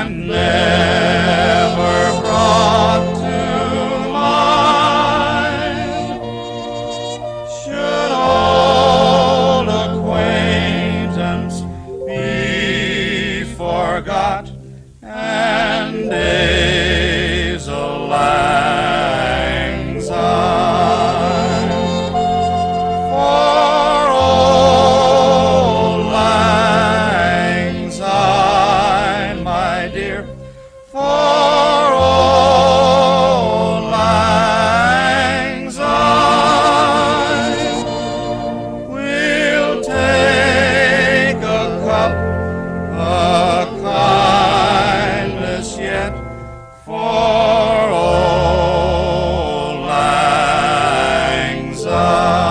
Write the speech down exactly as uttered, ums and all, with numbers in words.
and never brought to mind. Should old acquaintance be forgot, and days a lang syne, for old lang syne, my dear, for old lang syne, we'll take a cup, a kindness yet, for old lang syne.